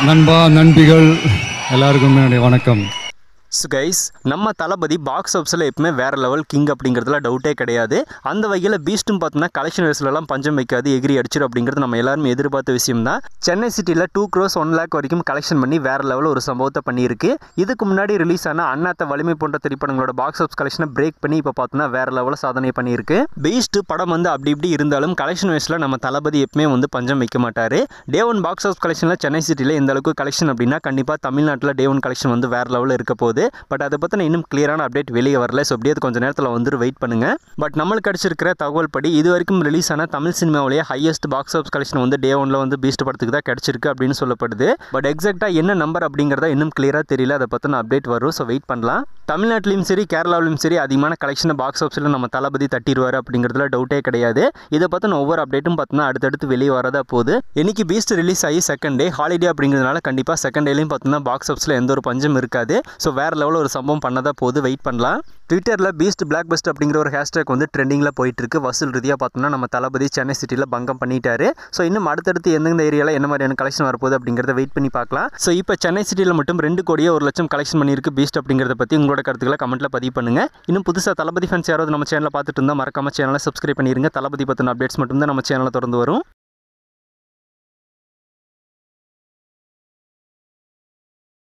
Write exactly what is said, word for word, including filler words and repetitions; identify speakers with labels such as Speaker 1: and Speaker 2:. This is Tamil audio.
Speaker 1: நண்பா நண்பிகள் எல்லாருக்கும் என்னுடைய வணக்கம்.
Speaker 2: ஸோ கைஸ், நம்ம தளபதி பாக்ஸ் ஆஃபீஸில் எப்பவுமே வேறு லெவல் கிங் அப்படிங்கிறதுல டவுட்டே கிடையாது. அந்த வகையில் பீஸ்ட்டும் பார்த்தோன்னா கலெக்ஷன் வைஸ்லலாம் பஞ்சம் வைக்காது, எகிரி அடிச்சிடும் அப்படிங்கிறது நம்ம எல்லாருமே எதிர்பார்த்த விஷயம் தான். சென்னை சிட்டியில் டூ க்ரோஸ் ஒன் லேக் வரைக்கும் கலெக்ஷன் பண்ணி வேறு லெவலில் ஒரு சம்பவத்தை பண்ணியிருக்கு. இதுக்கு முன்னாடி ரிலீஸ் ஆன அண்ணாத்த வலிமை போன்ற திரைப்படங்களோட பாக்ஸ் ஆஃபீஸ் கலெக்ஷனை பிரேக் பண்ணி இப்போ பார்த்தோன்னா வேறு லெவலில் சாதனை பண்ணியிருக்கு. பீஸ்ட் படம் வந்து அப்படி இப்படி இருந்தாலும் கலெக்ஷன் வைஸில் நம்ம தளபதி எப்பவுமே வந்து பஞ்சம் வைக்க மாட்டார். டே ஒன் பாக்ஸ் ஆஃபீஸ் கலெக்ஷனில் சென்னை சிட்டியில் எந்த அளவுக்கு கலெக்ஷன் அப்படின்னா கண்டிப்பாக தமிழ்நாட்டில் டே ஒன் கலெக்ஷன் வந்து வேறு லெவலில் இருக்க போகுது. பட் அதை பற்றின இன்னும் கிளியரான அப்டேட் வெளியே வரல. ஸோ அப்படியே கொஞ்சம் நேரத்தில் வந்து வெயிட் பண்ணுங்கள். பட் நம்மளுக்கு கிடச்சிருக்கிற தகவல் படி இது வரைக்கும் ரிலீஸ் ஆன தமிழ் சினிமாவிலேயே ஹையஸ்ட் பாக்ஸ் ஆஃபீஸ் கலெக்ஷன் வந்து டே ஒன்ல வந்து பீஸ்ட் படத்துக்கு தான் கிடச்சிருக்கு அப்படின்னு சொல்லப்படுது. பட் எக்ஸாக்டாக என்ன நம்பர் அப்படிங்கிறத இன்னும் கிளியராக தெரியல. அதை பற்றின அப்டேட் வரும். ஸோ வெயிட் பண்ணலாம். தமிழ்நாட்டிலையும் சரி கேரளாவிலும் சரி அதிகமான கலெக்ஷனை பாக்ஸ் ஆஃபீஸில் நம்ம தளபதி தட்டிடுவார் அப்படிங்கிறதுல டவுட்டே கிடையாது. இதை பற்றின ஒவ்வொரு அப்டேட்டும் பார்த்தோன்னா அடுத்தடுத்து வெளியே வரதா போகுது. இன்னைக்கு பீஸ்ட் ரிலீஸ் ஆகி செகண்ட் டே ஹாலிடே அப்படிங்கிறதுனால கண்டிப்பாக செகண்ட் டேலையும் பார்த்தோன்னா பாக்ஸ் ஆஃபீஸில் எந்த ஒரு பஞ்சம் இருக்காது. ஸோ வேறு லெவலில் ஒரு சம்பவம் பண்ணதா போது வெயிட் பண்ணலாம். ட்விட்டரில் பீஸ்ட் பிளாக் பஸ்ட் அப்படிங்கிற ஒரு ஹேஷ்டேக் வந்து ட்ரெண்டிங்கில் போயிட்டு இருக்கு. வசூல் ரீதியாக பார்த்தோம்னா நம்ம தளபதி சென்னை சிட்டியில் பங்கம் பண்ணிட்டாரு. ஸோ இன்னும் அடுத்தடுத்து எந்தெந்த ஏரியாவில் என்ன மாதிரியான கலெக்ஷன் வரப்போகுது அப்படிங்கிறத வெயிட் பண்ணி பார்க்கலாம். ஸோ இப்போ சென்னை சிட்டியில் மட்டும் ரெண்டு கோடியே ஒரு லட்சம் கலெக்ஷன் பண்ணியிருக்கு பீஸ்ட் அப்படிங்கிறத பற்றி உங்களோட கருத்துக்களை கமெண்ட்டில் பதிவு பண்ணுங்கள். இன்னும் புதுசாக தளபதி ஃபேன்ஸ் யாராவது நம்ம சேனலில் பார்த்துட்டு இருந்தால் மறக்காம சேனலை சப்ஸ்கிரைப் பண்ணிருங்க. தளபதி பற்றின அப்டேட்ஸ் மட்டும் தான் நம்ம சேனலில் தொடர்ந்து வரும்.